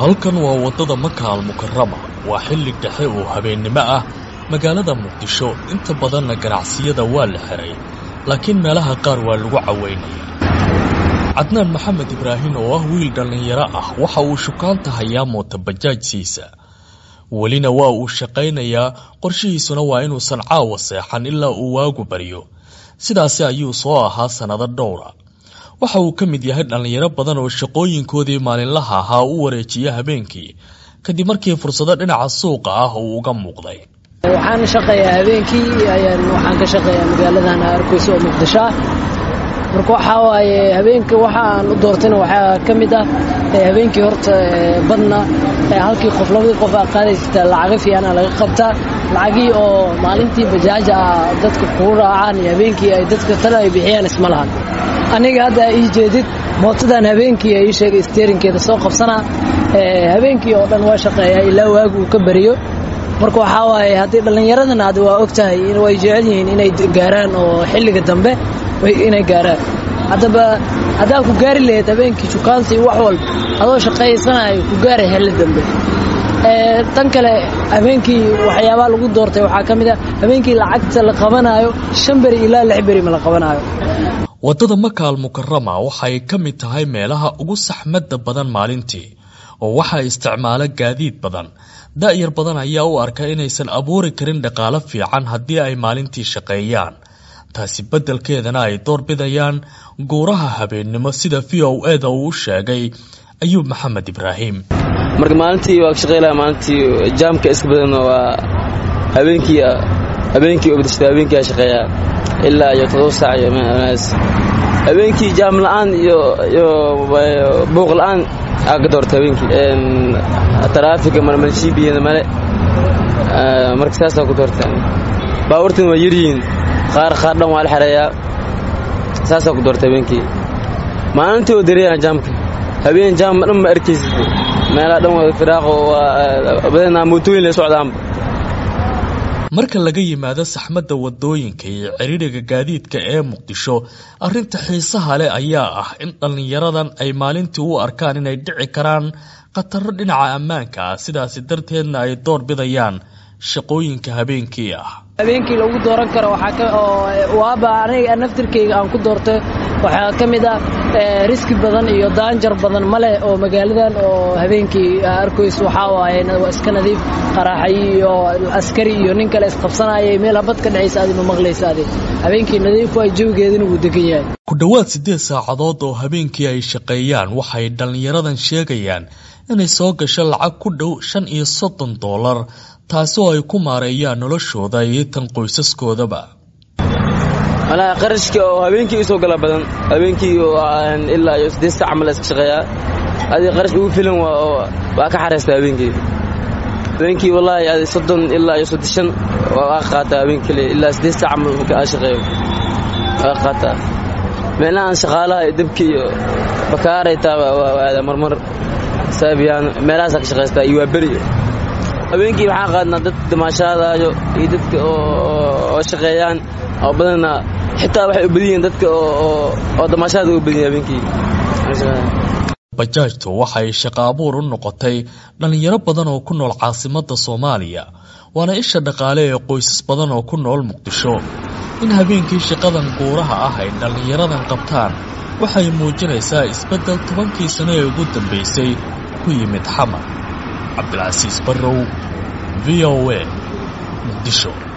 halkan waa wadada Maka al-Mukarrama waa xilli dhexe oo habeenimo ah magaalada Muqdisho inta badan ganacsiyada waa la xiray laakiin meelaha qaar waa lagu caweynaya Adnan Maxamed Ibrahim oo ah wiil dhalinyaro ah waxa uu shukaanta hayaa mooto bajaajsiisa walina waa uu shaqeynayaa qorshihiisuna waa inuu san caawa seexan ilaa uu waagu bariyo sidaas ayuu soo ahaa sanado dhowr waxa uu ka mid yahay dhalinyaro badan oo shaqooyinkoodii maalinlaha ahaa u wareejiya habeenkii kadib markii fursado dhinaca suuqa ah uu uga muuqday waxaan shaqeeyaa habeenkii waxaan ka shaqeeyaa magaaladan Hargeysa oo Muqdisho marka waxa waaye habeenkii waxaan u doortay waxa kamid ah habeenkii horta badna halkii qof labadii qof qaadaysta lacag fiican laga qabtaa lacagii oo maalintii bajaaja dadka ku raacaan habeenkii ay dadka tala ay bixiyaan isma lahan aniga hadda ii jeedid mootadan habeenkii ay sheegay steerinkeeda soo qabsana habeenkii oo dhan waa shaqeeyaa ilaa waagu ka bariyo marka waxa waaye hadii dhalinyaradan aad waa ogtahay in way jecel yihiin inay gaaraan oo xilliga dambe way inay gaaraan hadaba ku gaari lahayd habeenkii shukaansi wax walba adoo shaqeysanayo ku gaaray xilli dambe tan kale habeenkii waxyaabo lagu doortay waxa kamid ah habeenkii lacagta la qabanayo 5 bari ilaa 6 bari ma la qabanayo wadada Maka al-Mukarrama waxay kamid tahay meelaha ugu saxmadda badan maalintii oo waxa isticmaala gaadiid badan daayar badan ayaa u arka inaysan abuuri karin dhaqaale fiican haddii ay maalintii shaqeeyaan taasi beddelkeedana ay door bidayaan guuraha habeenimo sida VOA-da uu sheegay Ayub Maxamed Ibrahim marka maalintii waa shaqeeyay maalintii jaamka iska badan waa habeenkii oo bedeshay habeenkii shaqeeya ilaa iyo 7 saac iyo meelahaas habeenkii jaam la'aan iyo buuq la'aan aga doortay habeenkii taraafiga marmalshiibiyada male marka saas ku doortay baawartan waa yiriin qaar dhan waa la xareeyaa saas ku doortay habeenkii maalintii oo dareeyay jaamka habeen jaam dhan ma arkaysid meelaha dhan waa firaaqo badan mootooyin la socdaan marka laga yimaado saxmadda wadooyinka iyo ciriiriga gaadiidka ee Muqdisho arinta xiisaha leh ayaa ah in dhalinyaradan ay maalintii u arkaan inay dhici karaan khatar dhinaca ammaanka ah sidaas darteedna ay door bidayaan shaqooyinka habeenkii ah habeenkii lagu dooran karo waxa waaba aniga naftirkeyga aan ku doortay waxa kamid ah riski badan iyo daanjar badan male oo magaaladan oo habeenkii Hargeysa waxa waaye iska nadiif qaraxay iyo askari iyo nin kale isqabsanayay meel habad ka dhacaysa aad ma maqlaysaade habeenkii nadiif waa jawgeedina uu degan yahay ku dhawaad 8 saacadood oo habeenkii ay shaqeeyaan waxay dhalinyaradan sheegayaan inay soo gasho lacag ku dhow $35 taasoo ay ku maareeyaan noloshooda iyo tan qoysaskoodaba ana qarashka oo habeenkii soo gala badan habeenkii oo ilaa 8 saac amal iska shaqeeyaa adi qarash ugu filan waa ka xareesta habeenkii wallahi adi 30 ilaa 35 waa qaata habeenkii ilaa 8 saac amal ka shaqeeyo waa qaata meelaan shaqaalaha dabkii iyo bakaaray taa marmar saabiyaan meelahaas ka shaqeystaa iyo bari habeenkii waxaan qaadnaa dad damaashaadaayo iyo dadka oo shaqeeyaan oo badana xitaa waxay u badiyeen dadka oo damaashaada u badiyeen habeenkii bajaajtu waxay shaqo abuur u noqotay dhalinyaro badan oo ku nool caasimadda Soomaaliya waana isha dhaqaale ee qoysas badan oo ku nool Muqdisho in habeenkii shaqadan guuraha ah ay dhalinyaradan qabtaan waxay muujinaysaa isbedel 10 sano ee ugu dambeysay ku yimid xamar Abdulaziz Barrow VOA Muqdisho